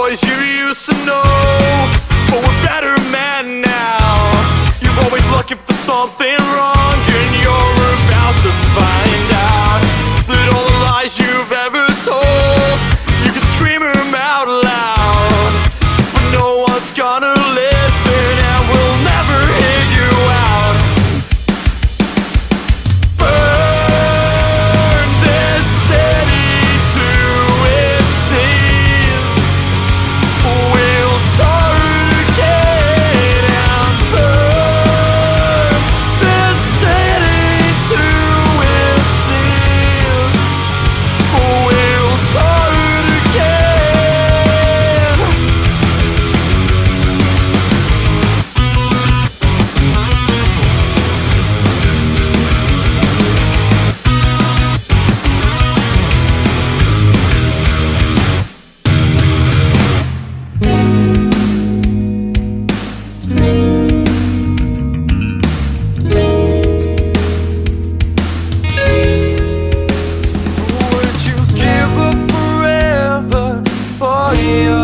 boys you used to know, but we're better men now. You're always looking for something wrong, and you're about to find out that all the lies you've ever told, you can scream them out loud, but no one's gonna listen, and we'll never hear you out. Burn this city to its knees. We'll start again and burn this city to its knees. We'll start again. Would you give up forever for you?